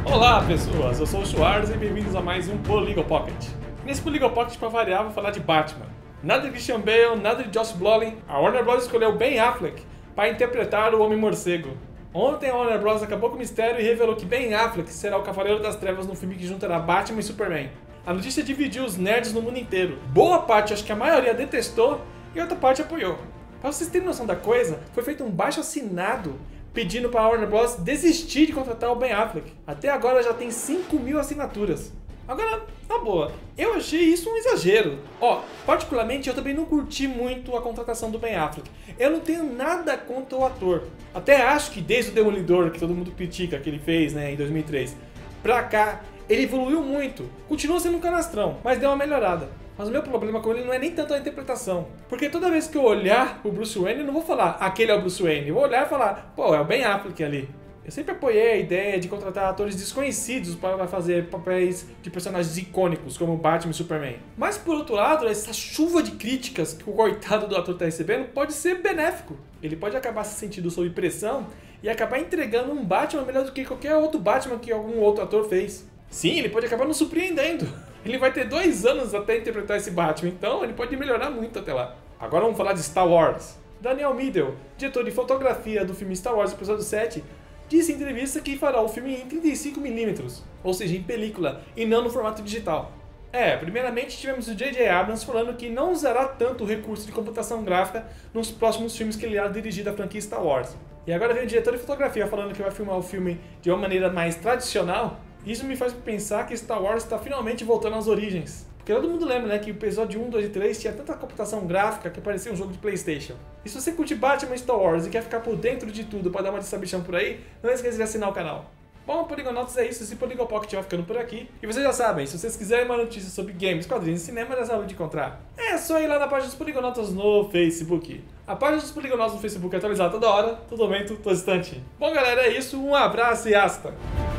Olá pessoas, eu sou o Schwarz e bem-vindos a mais um Polygon Pocket. Nesse Polygon Pocket, para variar, vou falar de Batman. Nada de Christian Bale, nada de Josh Brolin, a Warner Bros. Escolheu Ben Affleck para interpretar o Homem-Morcego. Ontem a Warner Bros. Acabou com o mistério e revelou que Ben Affleck será o Cavaleiro das Trevas no filme que juntará Batman e Superman. A notícia dividiu os nerds no mundo inteiro. Boa parte, acho que a maioria detestou e outra parte apoiou. Para vocês terem noção da coisa, foi feito um baixo-assinado pedindo para a Warner Bros. Desistir de contratar o Ben Affleck. Até agora já tem 5.000 assinaturas. Agora, na boa, eu achei isso um exagero. Particularmente eu também não curti muito a contratação do Ben Affleck. Eu não tenho nada contra o ator. Até acho que desde o Demolidor, que todo mundo critica, que ele fez em 2003, pra cá, ele evoluiu muito. Continua sendo um canastrão, mas deu uma melhorada. Mas o meu problema com ele não é nem tanto a interpretação. Porque toda vez que eu olhar o Bruce Wayne, eu não vou falar, aquele é o Bruce Wayne. Eu vou olhar e falar, pô, é o Ben Affleck ali. Eu sempre apoiei a ideia de contratar atores desconhecidos para fazer papéis de personagens icônicos, como Batman e Superman. Mas por outro lado, essa chuva de críticas que o coitado do ator está recebendo pode ser benéfico. Ele pode acabar se sentindo sob pressão e acabar entregando um Batman melhor do que qualquer outro Batman que algum outro ator fez. Sim, ele pode acabar nos surpreendendo. Ele vai ter 2 anos até interpretar esse Batman, então ele pode melhorar muito até lá. Agora vamos falar de Star Wars. Daniel Midel, diretor de fotografia do filme Star Wars Episódio 7, disse em entrevista que fará o filme em 35mm, ou seja, em película, e não no formato digital. Primeiramente tivemos o J.J. Abrams falando que não usará tanto o recurso de computação gráfica nos próximos filmes que ele irá dirigir da franquia Star Wars. E agora vem o diretor de fotografia falando que vai filmar o filme de uma maneira mais tradicional. Isso me faz pensar que Star Wars está finalmente voltando às origens. Porque todo mundo lembra, que o episódio 1, 2 e 3 tinha tanta computação gráfica que parecia um jogo de PlayStation. E se você curte Batman e Star Wars e quer ficar por dentro de tudo para dar uma distribuição por aí, não esqueça de assinar o canal. Bom, Polygonautas é isso, esse Polygon Pocket vai ficando por aqui. E vocês já sabem, se vocês quiserem uma notícia sobre games, quadrinhos e cinema, já sabem onde encontrar. É só ir lá na página dos Polygonautas no Facebook. A página dos Polygonautas no Facebook é atualizada toda hora, todo momento, todo instante. Bom galera, é isso, um abraço e hasta!